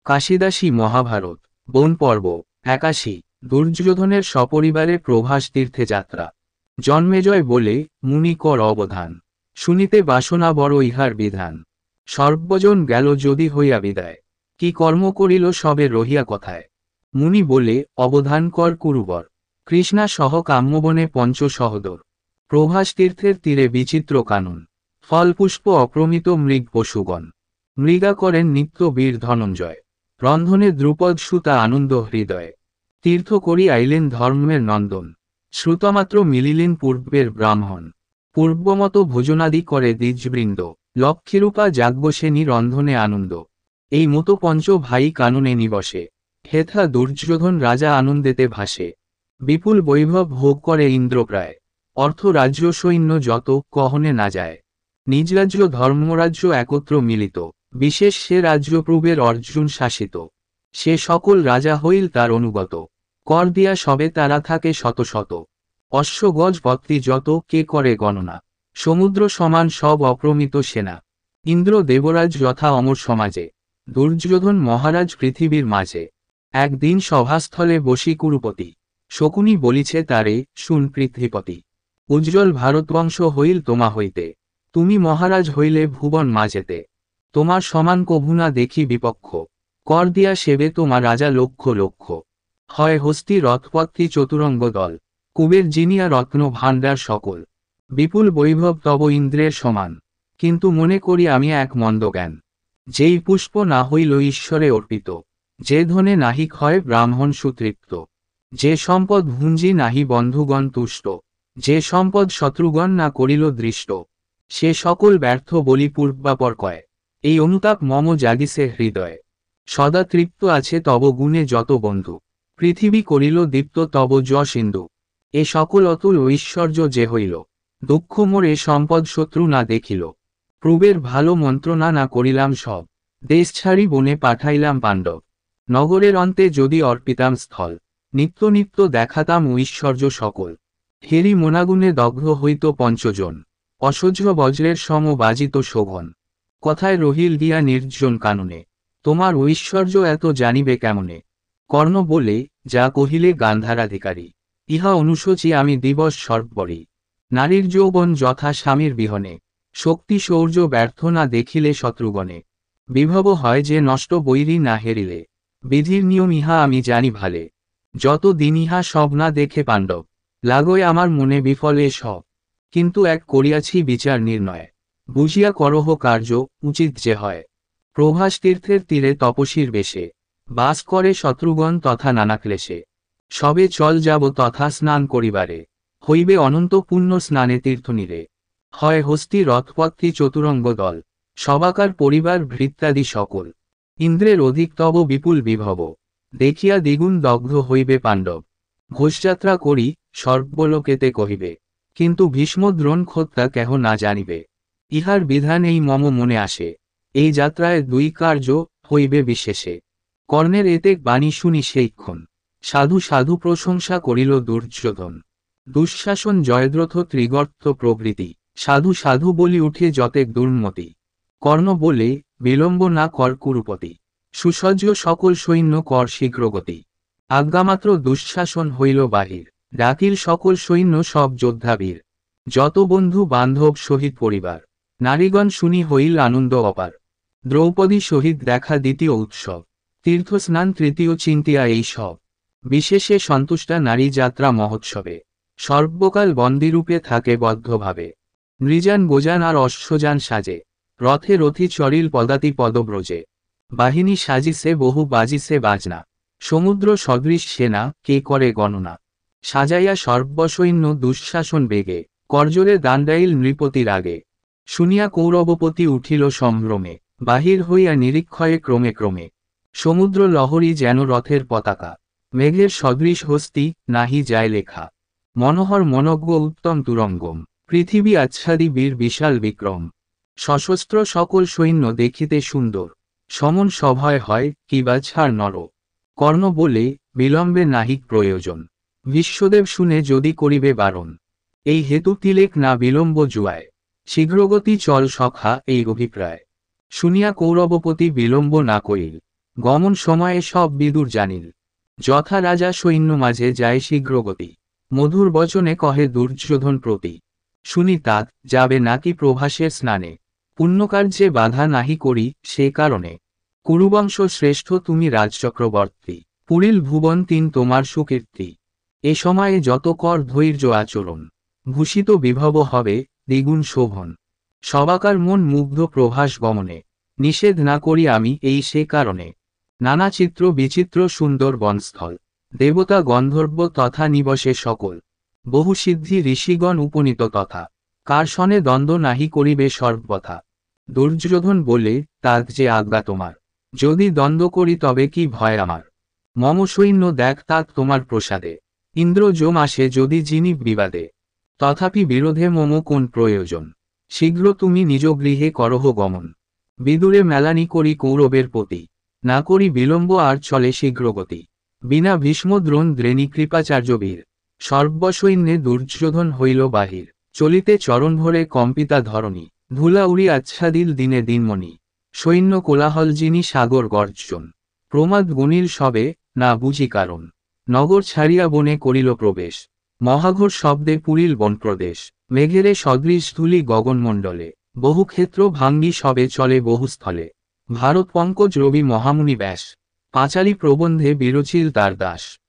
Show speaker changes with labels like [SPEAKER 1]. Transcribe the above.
[SPEAKER 1] কাশিদাসী মহাভারত বন পর্ব ৮১। দুর্যোধনের সপরিবারে প্রভাস তীর্থে যাত্রা। জন্মেজয় বলে, মুনি কর অবধান, শুনিতে বাসনা বড় ইহার বিধান। সর্বজন গেল যদি হইয়া বিদায়, কি কর্ম করিল সবে রহিয়া কথায়। মুনি বলে, অবধান কর কুরুবর, কৃষ্ণা সহ কাম্যবনে পঞ্চ সহদর। প্রভাস তীর্থের তীরে বিচিত্র কানন, ফলপুষ্প অপ্রমিত মৃগ পশুগণ। মৃগা করেন নিত্য বীর ধনঞ্জয়, রন্ধনে দ্রুপদ সুতা আনন্দ হৃদয়ে। তীর্থ করি আইলেন ধর্মের নন্দন, শ্রুতমাত্র মিলিলেন পূর্বের ব্রাহ্মণ। পূর্বমত ভোজনাদি করে দ্বিজবৃন্দ, লক্ষ্মীরূপা যাজ্ঞসেনী রন্ধনে আনন্দ। এই মতো পঞ্চ ভাই কাননে নিবসে, হেথা দুর্যোধন রাজা আনন্দেতে ভাসে। বিপুল বৈভব ভোগ করে ইন্দ্র প্রায়, অর্থ রাজ্য সৈন্য যত কহনে না যায়। নিজ রাজ্য ধর্মরাজ্য একত্র মিলিত, বিশেষ সে রাজ্য পূর্বের অর্জুন শাসিত। সে সকল রাজা হইল তার অনুগত, কর দিয়া সবে তারা থাকে শত শত। অশ্ব গজ পত্তি যত কে করে গণনা, সমুদ্র সমান সব অপ্রমিত সেনা। ইন্দ্র দেবরাজ যথা অমর সমাজে, দুর্যোধন মহারাজ পৃথিবীর মাঝে। একদিন সভাস্থলে বসি কুরুপতি, শকুনি বলিছে তারে, শুন পৃথ্বীপতি। উজ্জ্বল ভারতবংশ হইল তোমা হইতে, তুমি মহারাজ হইলে ভুবন মাঝেতে। তোমার সমান কভু না দেখি বিপক্ষ, কর দিয়া সেবে তোমার রাজা লক্ষ লক্ষ। হয় হস্তি রথপত্তি চতুরঙ্গ দল, কুবের জিনিয়া রত্ন ভাণ্ডার সকল। বিপুল বৈভব তব ইন্দ্রের সমান, কিন্তু মনে করি আমি এক মন্দ জ্ঞান। যেই পুষ্প না হইল ঈশ্বরে অর্পিত, যে ধনে নাহিক হয় ব্রাহ্মণ সুতৃপ্ত। যে সম্পদ ভুঞ্জি নাহি বন্ধুগণ তুষ্ট, যে সম্পদ শত্রুগণ না করিল দৃষ্ট। সে সকল ব্যর্থ বলি পূর্বাপর কয়, এই অনুতাপ মম জাগিছে হৃদয়ে। সদা তৃপ্ত আছে তব গুণে যত বন্ধু, পৃথিবী করিল দীপ্ত তব যশ ইন্দু। এ সকল অতুল ঐশ্বর্য যে হইল, দুঃখ মোর এ সম্পদ শত্রু না দেখিল। পূর্বের ভালো মন্ত্রণা না করিলাম সব, দেশ ছাড়ি বনে পাঠাইলাম পাণ্ডব। নগরের অন্তে যদি অর্পিতাম স্থল, নিত্য নিত্য দেখাতাম ঐশ্বর্য সকল। হেরি মোনাগুণে দগ্ধ হইত পঞ্চজন, অসহ্য বজ্রের সম বাজিত শোভন। কথায় রহিল গিয়া নির্জন কাননে, তোমার ঐশ্বর্য এত জানিবে কেমনে। কর্ণ বলে, যা কহিলে গান্ধারাধিকারী, ইহা অনুশোচি আমি দিবস সর্বরি। নারীর যৌবন যথা স্বামীর বিহনে, শক্তি শৌর্য ব্যর্থ না দেখিলে শত্রুগণে। বিভব হয় যে নষ্ট বৈরী না হেরিলে, বিধির নিয়ম ইহা আমি জানি ভালে। যত দিন ইহা সব না দেখে পাণ্ডব, লাগোয় আমার মনে বিফলে সব। কিন্তু এক করিয়াছি বিচার নির্ণয়, বুঝিয়া করহ কার্য উচিত যে হয়। প্রভাস তীর্থের তীরে তপসীর বেশে, বাস করে শত্রুগণ তথা নানা ক্লেশে। সবে চল যাব তথা স্নান করিবারে, হইবে অনন্ত পুণ্য স্নানে তীর্থনীরে। হয় হস্তি রথপত্তি চতুরঙ্গ দল, সবাকার পরিবার ভৃত্যাদি সকল। ইন্দ্রের অধিক তব বিপুল বিভব, দেখিয়া দ্বিগুণ দগ্ধ হইবে পাণ্ডব। ঘোষযাত্রা করি সর্বলোকেতে কহিবে, কিন্তু ভীষ্ম দ্রোণ খোত্তা কেহ না জানিবে। ইহার বিধান এই মম মনে আসে, এই যাত্রায় দুই কার্য হইবে বিশেষে। কর্ণের এতেক বাণী শুনি সেইক্ষণ, সাধু সাধু প্রশংসা করিল দুর্যোধন। দুঃশাসন জয়দ্রথ ত্রিগর্ত প্রভৃতি, সাধু সাধু বলি উঠে যতেক দুর্মতি। কর্ণ বলে, বিলম্ব না কর কুরুপতি, সুসজ্জ সকল সৈন্য কর শীঘ্রগতি। আজ্ঞামাত্র দুঃশাসন হইল বাহির, ডাকিল সকল সৈন্য সব যোদ্ধাবীর। যত বন্ধু বান্ধব সহিত পরিবার, নারীগণ শুনি হইল আনন্দ অপার। দ্রৌপদী সহিত দেখা দ্বিতীয় উৎসব, তীর্থস্নান তৃতীয় চিন্তিয়া এই সব। বিশেষে সন্তুষ্টা নারী যাত্রা মহোৎসবে, সর্বকাল বন্দিরূপে থাকে বদ্ধভাবে। নৃযান গোজান আর অশ্বযান সাজে, রথে রথি চরিল পদাতি পদব্রজে। বাহিনী সাজিছে বহু বাজিছে বাজনা, সমুদ্র সদৃশ সেনা কে করে গণনা। সাজাইয়া সর্বসৈন্য দুঃশাসন বেগে, করজোরে দাণ্ডাইল নৃপতির আগে। শুনিয়া কৌরবপতি উঠিল সম্ভ্রমে, বাহির হইয়া নিরীক্ষয়ে ক্রমে ক্রমে। সমুদ্র লহরী যেন রথের পতাকা, মেঘের সদৃশ হস্তি নাহি যায় লেখা। মনোহর মনজ্ঞ উত্তম তুরঙ্গম, পৃথিবী আচ্ছাদি বীর বিশাল বিক্রম। সশস্ত্র সকল সৈন্য দেখিতে সুন্দর, সমন সভয় হয় কিবা ছাড় নর। কর্ণ বলে, বিলম্বে নাহিক প্রয়োজন, বিশ্বদেব শুনে যদি করিবে বারণ। এই হেতু তিলেক না বিলম্ব জুয়ায়, শীঘ্রগতি চল সখা এই অভিপ্রায়। শুনিয়া কৌরবপতি বিলম্ব না করিল, গমন সময়ে সব বিদুর জানিল। যথা রাজা সৈন্য মাঝে যায় শীঘ্রগতি। মধুর বচনে কহে দুর্যোধন প্রতি। শুনি তাত যাবে নাকি প্রভাসের স্নানে। পুণ্যকার্যে বাধা নাহি করি সে কারণে। কুরুবংশ শ্রেষ্ঠ তুমি রাজচক্রবর্তী। পুরিল ভুবন তিন তোমার সুকীর্তি। এ সময়ে যত কর ধৈর্য আচরণ। ভূষিত বিভব হবে দ্বিগুণ শোভন। সবাকার মন মুগ্ধ প্রভাস গমনে। নিষেধ না করি আমি এই সে কারণে। নানা চিত্র বিচিত্র সুন্দর বনস্থল। দেবতা গন্ধর্ব তথা নিবসে সকল। বহু সিদ্ধি ঋষিগণ উপনীত তথা। কার সনে দ্বন্দ্ব নাহি করিবে সর্বথা। দুর্যোধন বলে তাত যে আজ্ঞা তোমার। যদি দ্বন্দ্ব করি তবে কি ভয় আমার। মম সৈন্য দেখ তাক তোমার প্রসাদে। ইন্দ্র যম আসে যদি যিনি বিবাদে। তথাপি বিরোধে মম কোন প্রয়োজন। শীঘ্র তুমি নিজ গৃহে করহ গমন। বিদুরে মেলানি করি কৌরবের প্রতি। না করি বিলম্ব আর চলে শীঘ্রগতি। বিনা ভীষ্ম দ্রোণ দ্রেণী কৃপাচার্য বীর। সর্বসৈন্যে দুর্যোধন হইল বাহির। চলিতে চরণ ভরে কম্পিতা ধরণী। ধুলা উড়ি আচ্ছাদিল দিনে দিনমণি। সৈন্য কোলাহল যিনি সাগর গর্জন। প্রমাদ গুণিল সবে না বুঝি কারণ। নগর ছাড়িয়া বনে করিল প্রবেশ। মহাঘোর শব্দে পুরিল বনপ্রদেশ। মেঘেরে সদৃশ ধূলি গগনমণ্ডলে। বহু ক্ষেত্র ভাঙ্গি সবে চলে বহুস্থলে। ভারত পঙ্কজ রবি মহামুনি ব্যাস। পাঁচালী প্রবন্ধে বিরচিল তার দাস।